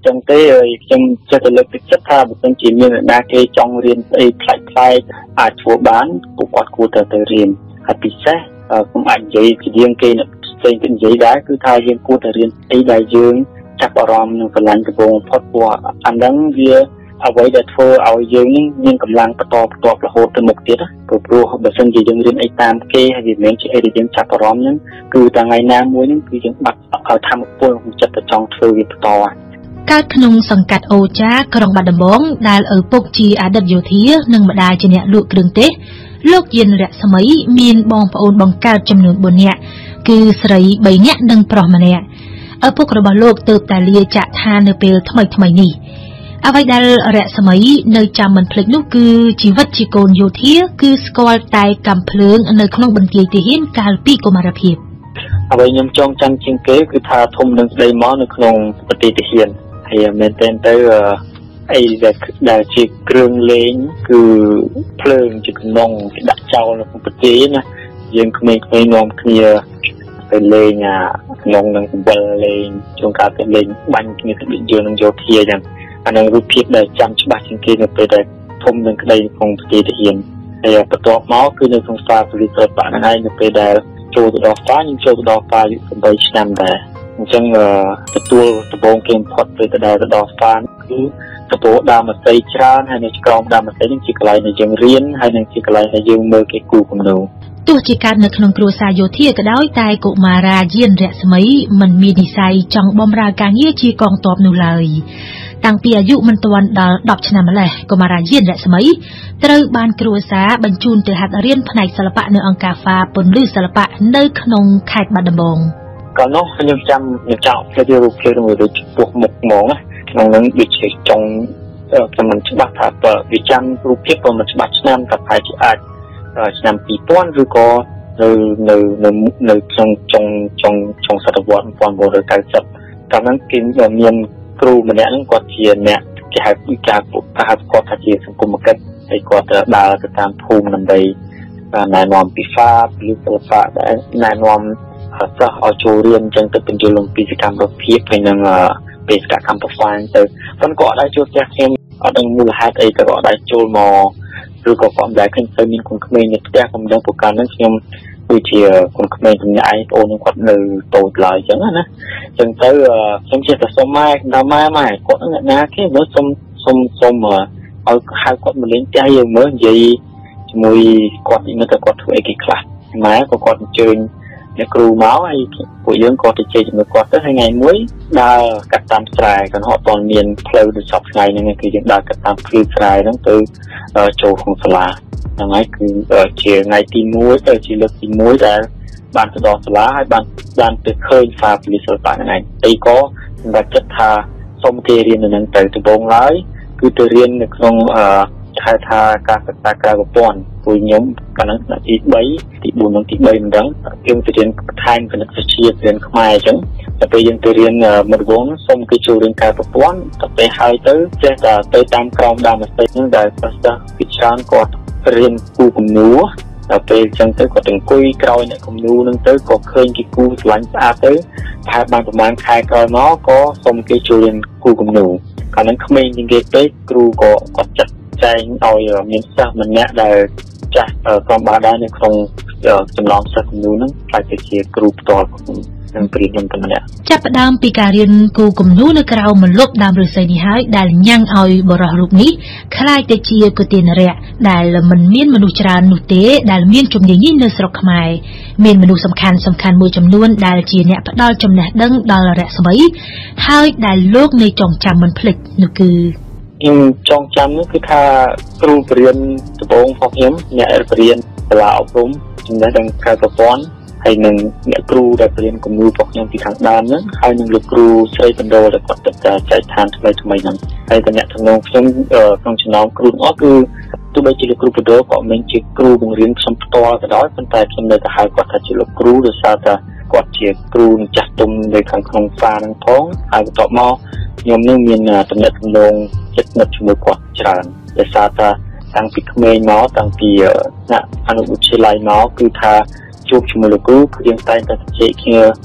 ចឹងទេខ្ញុំចិត្តលើកទឹកចិត្តថាបើសិនជាមានអ្នកណាគេចង់រៀនអីផ្លែកអាចធ្វើបានពួកគាត់គួរទៅរៀនហើយពិសេសខ្ញុំអាចនិយាយជាជាងគេផ្សេងទៅនិយាយដែរគឺថាយើងគួរតែរៀនអីដែលយើងចាប់អារម្មណ៍នឹងកម្លាំងដំបូងបំផុតព្រោះអាហ្នឹងវាអ្វីដែលធ្វើឲ្យយើងមានកម្លាំងបន្តរហូតទៅមុខទៀតព្រោះបើសិនជាយើងរៀនអីតាមគេហើយវាមិនជាអីដែលយើងចាប់អារម្មណ៍ហ្នឹងគឺថ្ងៃណាមួយហ្នឹងគឺយើងបាត់ឲ្យធម្មពលចិត្តទៅចង់ធ្វើវាបន្តកើតក្នុងសង្កាត់អូចាក្រុងបាត់ដំបងដែលឪពុកជាអតីតយោធានិងម្ដាយជាអ្នកលក់គ្រឿងទេសលោកយានរស្មីមានបងប្អូនបង្កើតចំនួន4នាក់គឺស្រី3នាក់និងប្រុសម្នាក់ឪពុករបស់លោកទើបតែលាចាកឋាននៅពេលថ្មីនេះអ្វីដែលរស្មីនៅចាំមិនភ្លេចនោះគឺជីវិតជាកូនយោធាគឺស្គាល់តែកំភ្លើងនៅក្នុងបន្ទាយទាហានកាលពីកុមារភាពអ្វីខ្ញុំចង់ចាំជាងគេគឺថាធំនឹងស្ដីមកនៅក្នុងបន្ទាយទាហានហើយមែនទែនទៅអីដែលជាគ្រឿងលេងគឺភ្លើងជាក្នុងគេដាក់ចោលនៅក្នុងបន្ទាយណាយើងក្មេងៗនាំគ្នាទៅលេងក្នុងនឹងអំបិលលេងជួនកាលទៅលេងបាញ់គ្នាទៅយើងនឹងយោធាអញ្ចឹងអានឹងរូបភាពដែលចាំច្បាស់ជាងគេនៅពេលដែលធំនឹងក្តីក្នុងប្រទេសទាហានហើយបន្ទាប់មកគឺនៅក្នុងសាលពលិសបាក់ហ្នឹងឯងនៅពេលដែលចូលទៅដល់ហ្វាខ្ញុំចូលទៅដល់ហ្វាអាយុ8ឆ្នាំដែរអញ្ចឹងទទួលដំបូងគេបំផុតពេលទៅដល់ហ្វាគឺទទួលដើមអស័យច្រើនហើយនៅក្រោមដើមអស័យនេះជាកន្លែងដែលយើងរៀនហើយនឹងជាកន្លែងដែលយើងមើលគេគូគំនូរទោះជាកើតនៅក្នុងគ្រួសារយោធាក៏ដោយតែកុមារាយានរស្មីមិនមាននិស្ស័យចង់បម្រើការងារជាកងទ័ពនោះឡើយតាំងពីអាយុមិនទាន់ដល់10ឆ្នាំម្លេះកុមារាយានរស្មីត្រូវបានគ្រួសារបញ្ជូនទៅហាត់រៀនផ្នែកសិល្បៈនៅអង្គការហ្វាពន្លឺសិល្បៈនៅក្នុងខេត្តបាត់ដំបងកាលនោះខ្ញុំចាំផ្លេចរូបភាពមួយដូចពោះមុខហ្មងណាក្នុងហ្នឹងដូចជាចង់ខ្ញុំមិនច្បាស់ថាវាចាំរូបភាពក៏មិនច្បាស់ឆ្នាំតែប្រហែលជាអាចឆ្នាំ2000ឬក៏នៅក្នុងសតវត្ស1990កាលហ្នឹងគេមានគ្រូម្នាក់ហ្នឹងគាត់ជាអ្នកគេហៅពីការគាត់ថាជាសង្គមគិច្ចហើយគាត់ដើរទៅតាមភូមិដើម្បីណែនាំពីហ្វាពលិសិល្បៈដែលណែនាំសិស្សឲ្យចូលរៀនអញ្ចឹងទៅបញ្យល់អំពីសកម្មភាពហើយនឹងបេសកកម្មប្រវត្តិទៅប៉ុន្តែគាត់អាចចូលផ្ទះខ្ញុំអត់ដឹងមូលហេតុអីក៏គាត់អាចចូលមកឬក៏គាត់មិនដែលឃើញទៅមានគុណក្មេងនៅផ្ទះខ្ញុំដឹងប្រការហ្នឹងខ្ញុំដូចជាគុណក្មេងជំនាញឯងបងគាត់នៅតូចឡើយអញ្ចឹងណាអញ្ចឹងទៅខ្ញុំចេះតែសុំម៉ែគាត់អ្នកណាគេមើលសុំឲ្យហៅគាត់មកលេងផ្ទះយើងមើលនិយាយជាមួយគាត់និយាយថាគាត់ធ្វើអីគេខ្លះម៉ែក៏គាត់អញ្ជើញអ្នកគ្រូមកហើយពួកយើងក៏ទៅជែកជាមួយគាត់ទៅហើយថ្ងៃមួយដើរកាត់តាមស្រែក៏អត់ទាន់មានផ្លូវដូចសពថ្ងៃហ្នឹងគឺយើងដើរកាត់តាមភ្លឺស្រែហ្នឹងទៅចូលក្នុងសាលាហ្នឹងហើយគឺជាថ្ងៃទី1ទៅជាលើកទី1ដែលបានទៅដល់សាលាហើយបានទៅឃើញហ្វាពលិសិល្បៈហ្នឹងឯងអីក៏សម្រាប់ចិត្តថាសូមគេរៀននៅហ្នឹងទៅដំបូងឡើយគឺទៅរៀននៅក្នុងហៅថាការសិក្សាក្រៅប្រព័ន្ធពួកខ្ញុំកាលហ្នឹងទី3ទី4និងទី3មិនដឹងយើងទៅរៀនបន្ថែមគណិតវិទ្យារៀនខ្មែរអញ្ចឹងតែពេលយើងទៅរៀនមុនដំបូងសូមគេចូលរៀនក្រៅប្រព័ន្ធតែពេលហើយទៅចេះតែទៅតាមក្រមដើមអស្ចារ្យហ្នឹងដែលសិស្សពីច្រើនគាត់រៀនគូគំនូរដល់ពេលអញ្ចឹងទៅគាត់អង្គុយក្រោយអ្នកគំនូរហ្នឹងទៅក៏ឃើញគេគូស្រឡាញ់ស្អាតទៅតែបានប្រហែលខែក្រោយមកក៏សូមគេចូលរៀនគូគំនូរកាលហ្នឹងក្មេងជាងគេពេកគ្រូក៏គាត់ចាត់ចែងឲ្យមានសិស្សម្នាក់ដែលចាស់ក្រុមបាដែរនៅក្នុងចំណោមសិស្សគំនូរហ្នឹងខ្លាចទៅជាគ្រូផ្ទាល់នឹងព្រៀនខ្ញុំតែម្នាក់ចាប់ផ្ដើមពីការរៀនគូគំនូរនៅក្រៅម្លប់ដើមឫស្សីនេះហើយដែលញ៉ាំងឲ្យបរិសុទ្ធរូបនេះខ្លាចទៅជាគុទានរៈដែលមិនមានមនុស្សច្រើននោះទេដែលមានជំនាញនេះនៅស្រុកខ្មែរមានមនុស្សសំខាន់មួយចំនួនដែលជាអ្នកផ្ដល់ចំណេះដឹងដល់រស្មីហើយដែលលោកនៅចងចាំមិនភ្លេចនោះគឺខ្ញុំចងចាំនោះគឺថាគ្រូបរិញ្ញាបត្រដំបូងរបស់ខ្ញុំអ្នកបរិញ្ញាបត្រសាលាអប់រំចំណេះដឹងក្រៅប្រព័ន្ធហើយនឹងអ្នកគ្រូដែលបរិញ្ញាបត្រគំនូររបស់ខ្ញុំពីខាងដើមហ្នឹងហើយនឹងលោកគ្រូស្រីបណ្ដោដែលគាត់ទៅចែកឋានថ្មីហ្នឹងហើយតំណែងក្នុងខ្ញុំក្នុងចំណោមគ្រូទាំងអស់គឺទោះបីជាលោកគ្រូបណ្ដោក៏មិនជាគ្រូបង្រៀនខ្ញុំផ្ទាល់ក៏ដោយប៉ុន្តែខ្ញុំនៅតែហៅគាត់ថាជាលោកគ្រូដោយសារតែគាត់ជាគ្រូម្ចាស់ទុំនៅខាងក្នុងហ្វាហ្នឹងផងហើយបន្ទាប់មកខ្ញុំនឹងមានតំណែងចិត្តនិតជាមួយគាត់ច្រើនដោយសារតែតាំងពីក្មេងមកតាំងពីអនុវិទ្យាល័យមកគឺថាជួបជាមួយលោកគ្រូគឺយើងតែងតែជជែកគ្នា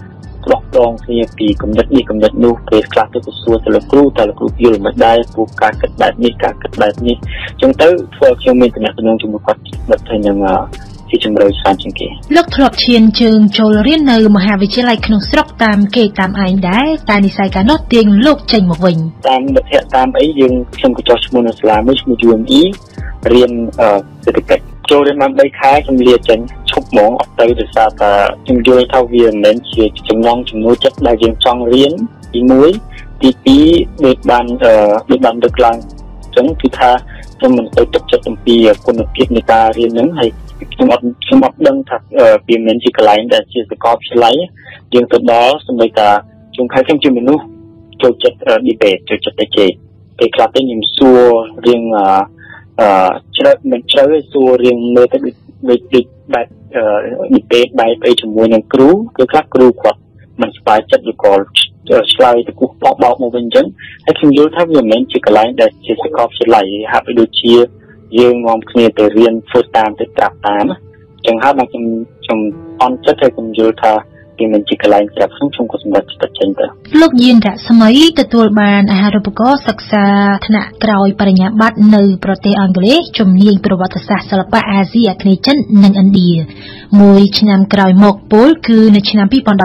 ដោះដងគ្នាពីកំណត់នេះកំណត់នោះពេលខ្លះទៅសួរទៅលោកគ្រូតែលោកគ្រូយល់មិនដែរព្រោះការគិតបែបនេះការគិតបែបនេះអញ្ចឹងទៅធ្វើខ្ញុំមានទំនាក់ទំនងជាមួយគាត់ដូចទៅនឹងជាជំរឿច្រើនជាងគេលោកធ្លាប់ឈានជើងចូលរៀននៅមហាវិទ្យាល័យក្នុងស្រុកតាមគេតាមឯងដែរតែនិស្ស័យកាលនោះទាញលោកចេញមកវិញតាមមិត្តភ័ក្តិតាមអីយើងខ្ញុំក៏ចោះឈ្មោះនៅសាលាមួយឈ្មោះ UME រៀនសេដ្ឋកិច្ចចូលរៀនបាន3ខែខ្ញុំលាចេញឈប់ហ្មងអត់ទៅដោយសារតែខ្ញុំយល់ថាវាមិនមែនជាចំណងចំណូលចិត្តដែលយើងចង់រៀនទី1ទី2ដូចបានដឹកឡើងអញ្ចឹងគឺថាខ្ញុំមិនទៅទុកចិត្តអំពីគុណភាពនៃការរៀនហ្នឹងហើយខ្ញុំអត់ដឹងថាវាមិនជាកន្លែងដែលជាសាកលវិទ្យាល័យយើងទៅដល់សម្បីតែខ្ញុំខែខ្ញុំជាមនុស្សចូលចិត្ត debate ចូលចិត្តតែជែកពេលខ្លះទៅខ្ញុំសួររៀងជ្រៅមិនជ្រៅសួររៀងមើលទៅដូចបែបdebate បែបអីជាមួយនឹងគ្រូគឺខ្លះគ្រូគាត់មិនស្បាយចិត្តឬក៏ឆ្លើយទៅគោះបោកមកវិញអញ្ចឹងហើយខ្ញុំយល់ថាវាមិនមែនជាកន្លែងដែលជាសាកលវិទ្យាល័យហាក់ដូចជាយើងនាំគ្នាទៅរៀនធ្វើតាមទៅត្រាប់តាមអញ្ចឹងហើយមកខ្ញុំអន់ចិត្តហើយខ្ញុំយល់ថាវាមិនជាកន្លែងស្រាប់ខ្ញុំក៏សម្រេចចិត្តចេញទៅលោកយានរស្មីទទួលបានអាហារូបករណ៍សិក្សាថ្នាក់ក្រោយបរិញ្ញាបត្រនៅប្រទេសអង់គ្លេសជំនាញប្រវត្តិសាស្ត្រសិល្បៈអាស៊ីអាគ្នេយ៍ចិននិងឥណ្ឌាមួយឆ្នាំក្រោយមកពលគឺនៅឆ្នាំ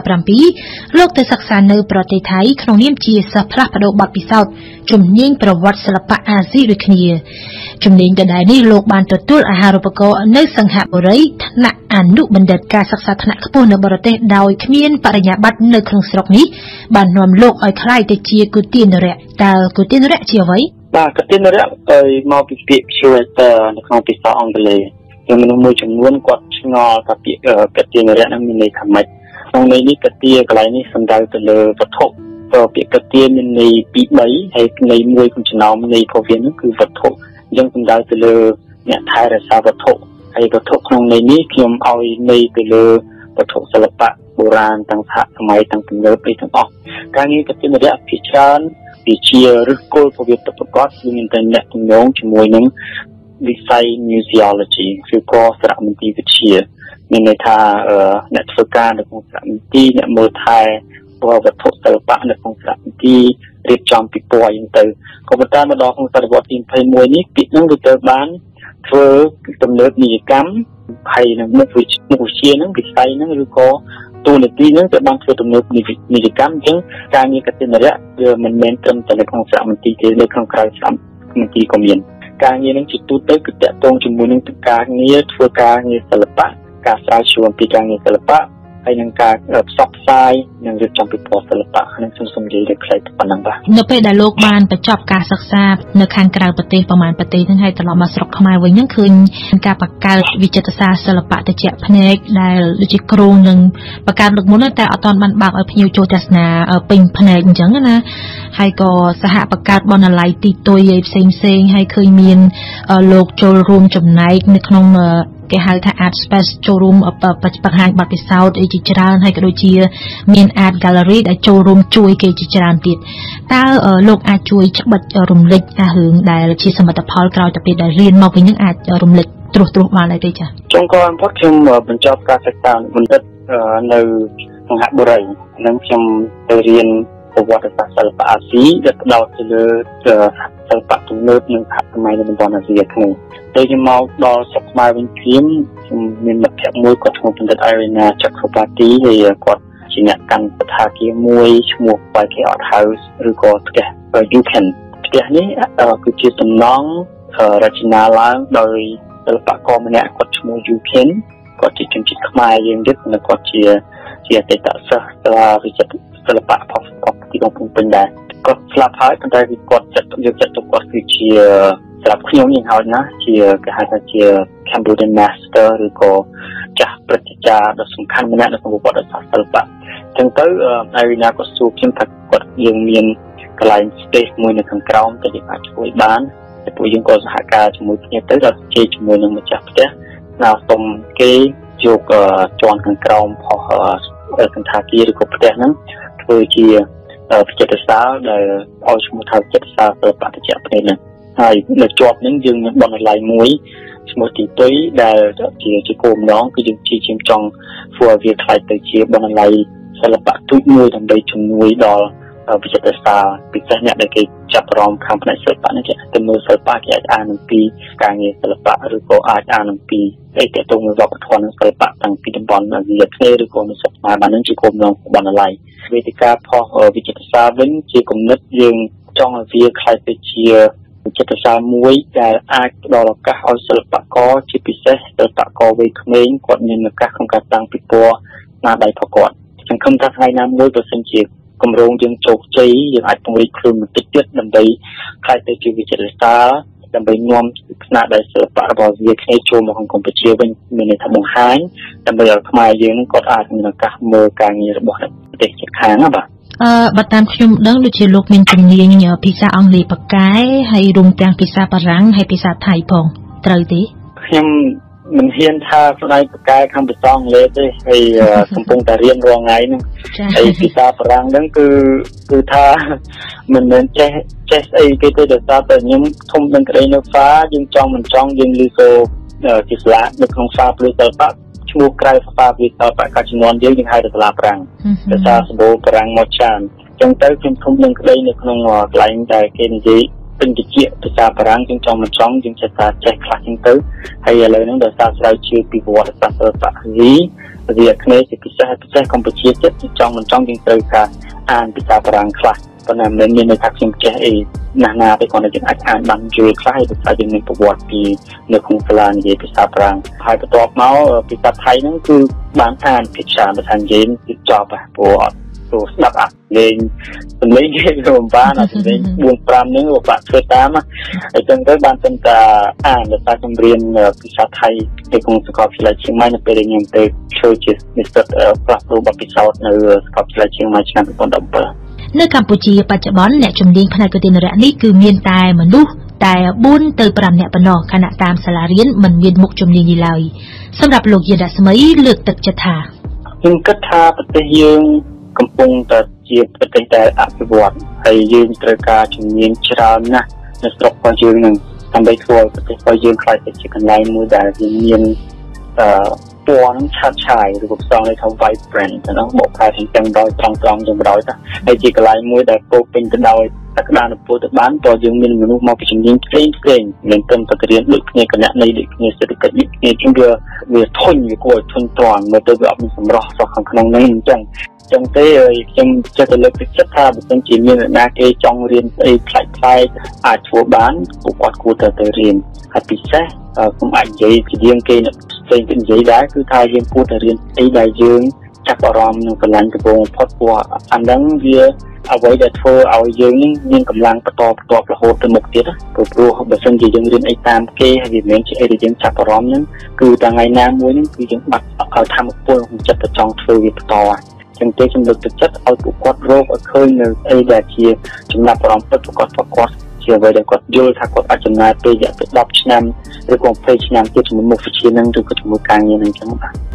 2017លោកទៅសិក្សានៅប្រទេសថៃក្នុងនាមជាសិស្សផ្លាស់ប្ដូរបទពិសោធន៍ជំនាញប្រវត្តិសិល្បៈអាស៊ីដូចគ្នាជំនាញដដែលនេះលោកបានទទួលអាហារូបករណ៍នៅសង្ហបុរីថ្នាក់អនុបណ្ឌិតការសិក្សាថ្នាក់ខ្ពស់នៅបរទេសដោយគ្មានបរិញ្ញាបត្រនៅក្នុងស្រុកនេះបាននាំលោកឲ្យក្លាយទៅជាគទានរៈតើគទានរៈជាអ្វីបាទគទានរៈមកពីពាក្យ curator នៅក្នុងភាសាអង់គ្លេសមានមនុស្សមួយចំនួនគាត់ឆ្ងល់ថាពាក្យគទានរៈនឹងមានន័យថាម៉េចក្នុងន័យនេះគទាកន្លែងនេះសំដៅទៅលើវត្ថុពាក្យគទាមានន័យ2 3ហើយន័យមួយក្នុងចំណោមន័យពោលវានោះគឺវត្ថុអញ្ចឹងសំដៅទៅលើអ្នកថែរក្សាវត្ថុហើយវត្ថុក្នុងន័យនេះខ្ញុំឲ្យន័យទៅលើវត្ថុសិល្បៈបុរាណទាំងសហសម័យទាំងទំនើបទាំងអស់ការងារគទានរៈភាគច្រើនវាជាឫសគល់ពវិទ្យាប្រកបគឺមានតែអ្នកទំនងជាមួយនឹងវិស័យ museology ឬក៏សារមន្ទីរវិទ្យាមានន័យថាអ្នកធ្វើការនៅក្នុងសារមន្ទីរអ្នកមើលថែវត្ថុសិល្បៈនៅក្នុងសារមន្ទីររៀបចំពិព័រណ៍ហ្នឹងទៅក៏ប៉ុន្តែមកដល់ក្នុងសតវត្សទី21នេះពាក្យហ្នឹងវាត្រូវបានធ្វើទំនើបនីយកម្មហើយនឹងមុខវិជ្ជាហ្នឹងវិស័យហ្នឹងឬក៏ទូនាទីហ្នឹងត្រូវបានធ្វើទំនើបនីយកម្មអញ្ចឹងការងារគតិនរៈវាមិនមែនត្រឹមតែនៅក្នុងសារមន្ទីរទេនៅក្នុងក្រៅសារមន្ទីរក៏មានការងារហ្នឹងជាទូទៅគឺតាក់ទងជាមួយនឹងការងារធ្វើការងារសិល្បៈការស្រាវជ្រាវអំពីការងារសិល្បៈហើយនឹងការផ្សព្វផ្សាយនិងរៀបចំពិព័រណ៍សិល្បៈហ្នឹងខ្ញុំនិយាយទៅខ្លីប៉ុណ្ណឹងបាទនៅពេលដែលលោកបានបញ្ចប់ការសិក្សានៅខាងក្រៅប្រទេសប្រហែលប្រទេសហ្នឹងហើយត្រឡប់មកស្រុកខ្មែរវិញហ្នឹងឃើញការបង្កើតវិចិត្រសាស្ត្រសិល្បៈតិចភ្នែកដែលដូចជាគ្រូនឹងបង្កើតលើកមុនតែអត់ទាន់បានបើកឲ្យភ្ញៀវចូលទស្សនាពេញភ្នែកអញ្ចឹងណាហើយក៏សហបង្កើតបណ្ណាល័យទីទុយឯផ្សេងហើយឃើញមានលោកចូលរួមចំណែកនៅក្នុងគេហៅថា art space ចូលរួមបង្ហាញបទពិសោធន៍អីជាច្រើនហើយក៏ដូចជាមាន art gallery ដែលចូលរួមជួយគេជាច្រើនទៀតតើលោកអាចជួយច្បិចរំលេចអារឿងដែលជាសមិទ្ធផលក្រោយទៅពេលដែលរៀនមកវិញនឹងអាចរំលេចត្រួសបានដែរទេចា៎ចុងក្រោយបំផុតខ្ញុំបញ្ចប់ការសិក្សាបណ្ឌិតនៅសង្ហបុរីនិងខ្ញុំទៅរៀនប្រវត្តិសាស្ត្រសិល្បៈអាស៊ីដែលផ្ដោតទៅលើសិល្បៈទំនើបនិងសហសម័យនៅតំបន់អាស៊ីអាគ្នេយ៍ពេលខ្ញុំមកដល់ស្រុកខ្មែរវិញខ្ញុំមានមិត្តភក្តិមួយគាត់ឈ្មោះបណ្ឌិត Irina Chakrabarty ហើយគាត់ជាអ្នកកាន់សណ្ឋាគារមួយឈ្មោះ YK Art House ឬក៏ផ្ទះ Yuken ផ្ទះនេះគឺជាសំណង់រចនាឡើងដោយសិល្បករម្នាក់គាត់ឈ្មោះ Yuken គាត់ជាជនជាតិខ្មែរយើងទៀតនិងគាត់ជាអតីតសិស្សសាលាវិចិត្រសិល្បៈផងទីក្រុងភ្នំពេញដែរគាត់ស្លាប់ហើយប៉ុន្តែគាត់យកចិត្តទុកគាត់គឺជាសម្រាប់ខ្ញុំយ៉ាងហោចណាស់ជាគេហៅថាជា Cambodian Master ឬក៏ចាស់ព្រឹទ្ធាចារ្យដ៏សំខាន់ម្នាក់នៅក្នុងប្រវត្តិសាស្ត្រសិល្បៈអញ្ចឹងទៅ Irina ក៏សួរខ្ញុំថាគាត់យើងមានកន្លែង space មួយនៅខាងក្រោមតែយើងអាចជួយបានតែពួកយើងក៏សហការជាមួយគ្នាទៅដល់ជ័យជាមួយនឹងម្ចាស់ផ្ទះನಾವುសុំគេយកជាន់ខាងក្រោមផុសសណ្ឋាគារឬក៏ផ្ទះហ្នឹងធ្វើជាវិចិត្រសាស្ត្រដែលឲ្យឈ្មោះថាវិចិត្រសាស្ត្រសិល្បៈតិចភ្នែកហ្នឹងហើយនៅជាប់ហ្នឹងយើងមានបណ្ណាល័យមួយឈ្មោះទីទុយដែលជាគោលបំណងគឺយើងជាចង់ធ្វើឲ្យវាខ្លាយទៅជាបណ្ណាល័យសសិល្បៈទូចមួយដើម្បីជំនួយដល់វិចិត្រសាលពិសេសអ្នកដែលគេចាប់អារម្មណ៍ខាងផ្នែកសិល្បៈនេះគេទៅមើលសិល្បៈគេអាចអានអំពីការងារសិល្បៈឬក៏អាចអានអំពីអីទាក់ទងនឹងវប្បធម៌និងសិល្បៈតាំងពីតំបន់អាស៊ីអាគ្នេយ៍ឬក៏នៅស្រុកខ្មែរបាននឹងជាគោលបំណងបណ្ណាល័យវេទិកាផុសវិចិត្រសាលវិញជាគំនិតយើងចង់ឲ្យវាខ្លាយទៅជាវិចិត្រសាលមួយដែលអាចផ្ដល់ឱកាសឲ្យសិល្បករជាពិសេសសិល្បករវ័យក្មេងគាត់មានឱកាសក្នុងការតាំងពិព័រណ៍ស្នាដៃរបស់គាត់សង្ឃឹមថាថ្ងៃណាមួយបើសិនជាគម្រោងយើងជោគជ័យយើងអាចពង្រីកខ្លួនបន្តិចទៀតដើម្បីខ្លាយទៅជាវិចិត្រសាលដើម្បីនាំស្នាដៃសិល្បៈរបស់វាគ្នាចូលមកក្នុងកម្ពុជាវិញមានន័យថាបង្ហាញដើម្បីឲ្យខ្មែរយើងនឹងគាត់អាចមានឱកាសមើលការងាររបស់ប្រទេសជិតខាងណាបាទបើតាមខ្ញុំដឹងដូចជាលោកមានជំនាញភាសាអង់គ្លេសប៉ាកែហើយរួមទាំងភាសាបារាំងហើយភាសាថៃផងត្រូវទេខ្ញុំមិនហ៊ានថាស្ដីប៉ាកែខាងភាសាអង់គ្លេសទេហើយកំពុងតែរៀនរាល់ថ្ងៃហ្នឹងហើយភាសាបារាំងហ្នឹងគឺថាមិនមែនចេះស្អីគេទេដោយសារតែខ្ញុំធំនឹងក្តីនៅហ្វាយើងចង់មិនចង់យើងឮសូរជាស្លាកនៅក្នុងហ្វាព្រឹសិល្បៈឈ្មោះក្រៅហ្វាព្រឹសិល្បៈកាជំនាន់យើងហៅថាសាលាបារាំងភាសាសម្បូរបារាំងមកច្រើនអញ្ចឹងទៅខ្ញុំធំនឹងក្តីនៅក្នុងកន្លែងដែលគេនិយាយពេញតិចភាសាបារាំងយើងចង់មិនចង់យើងចេះតែចេះខ្លះចឹងទៅហើយឥឡូវហ្នឹងដោយសារស្រាវជ្រាវពីប្រវត្តិសាស្ត្រសិល្បៈវាគ្នេជាពិសេសកម្ពុជាចិត្តចង់មិនចង់យើងត្រូវការអានភាសាបារាំងខ្លះប៉ុន្តែមិនមានន័យថាខ្ញុំចេះអីណាទេគ្រាន់តែយើងអាចអានបានយល់ខ្លះហើយដោយសារយើងមានប្រវត្តិពីនៅក្នុងសាលានិយាយភាសាបារាំងហើយបន្ទាប់មកភាសាថៃហ្នឹងគឺបានអានភាសាភាសានិយាយគឺចប់ព្រោះអត់ស្ដាប់លេងសំឡេងគេមិនបានសំឡេង 4-5 ហ្នឹងវាបាក់ធ្វើតាមហើយចឹងទៅបានតែអានដោយសារខ្ញុំរៀនភាសាថៃនៅក្នុងសាកលវិទ្យាល័យ칭ម៉ៃនៅពេលដែលខ្ញុំទៅធ្វើជានិស្សិតផ្លាស់ប្ដូរបទពិសោធន៍នៅសាកលវិទ្យាល័យ칭ម៉ៃឆ្នាំ2017 នៅកម្ពុជាបច្ចុប្បន្នអ្នកជំនាញផ្នែកវិទ្យារៈនេះគឺមានតែមនុស្សតែ4ទៅ5នាក់ប៉ុណ្ណោះខណៈតាមសាលារៀនមិនមានមុខជំនាញនេះឡើយសម្រាប់លោកយានរស្មីលើកទឹកចិត្តថាខ្ញុំគិតថាប្រទេសយើងកំពុងតែជាប្រទេសដែលអភិវឌ្ឍហើយយើងត្រូវការជំនាញច្រើនណាស់នៅស្រុករបស់យើងនឹងដើម្បីធ្វើឲ្យប្រទេសរបស់យើងខ្លាយទៅជាកន្លែងមួយដែលមានពណ៌នឹងឆាតឆាយឬក៏ផ្សំនៅក្នុង vibrant ហ្នឹងមកប្រែទាំងដោយត្រង់យ៉ាងបដ ாய் តាហើយជាកន្លែងមួយដែលពោពេញទៅដោយសក្តានុពលទៅបានព្រោះយើងមានមនុស្សមកពីជំនាញផ្សេងមានទំតរៀនដូចគ្នាគណនេយ្យដូចគ្នាសេដ្ឋកិច្ចដូចគ្នាជាងវាធុញវាគួរឲ្យធុញទ្រាន់មើលទៅវាអត់មានសម្រស់សោះខាងក្នុងនេះអញ្ចឹងទេខ្ញុំចេះតែលើកទឹកចិត្តថាបើសិនជាមានអ្នកណាគេចង់រៀនស្អីផ្លែកអាចធ្វើបានពួកគាត់គួរទៅរៀនហើយពិសេសខ្ញុំអាចនិយាយពីយើងគេផ្សេងទៅនិយាយដែរគឺថាយើងគួរតែរៀនស្អីដែលយើងចាប់អារម្មណ៍នឹងកន្លែងដំបូងបំផុតព្រោះអាហ្នឹងវាអ្វីដែលធ្វើឲ្យយើងនឹងមានកម្លាំងបន្តរហូតទៅមុខទៀតព្រោះបើសិនជាយើងរៀនអីតាមគេហើយវាមិនជាអីដែលយើងចាប់អារម្មណ៍ហ្នឹងគឺថ្ងៃណាមួយហ្នឹងគឺយើងបាត់ឲ្យធម៌ពលក្នុងចិត្តទៅចង់ធ្វើវាបន្តចឹងទេខ្ញុំលើកទឹកចិត្តឲ្យពួកគាត់រកឲ្យឃើញនៅអីដែលជាចំណាប់អារម្មណ៍ពិតប្រកបជាអ្វីដែលគាត់យល់ថាគាត់អាចចំណាយពេលរយៈពេល10ឆ្នាំឬក៏20ឆ្នាំទៀតជាមួយមុខវិជ្ជាហ្នឹងឬក៏ជាមួយការងារហ្នឹងចឹងបាទ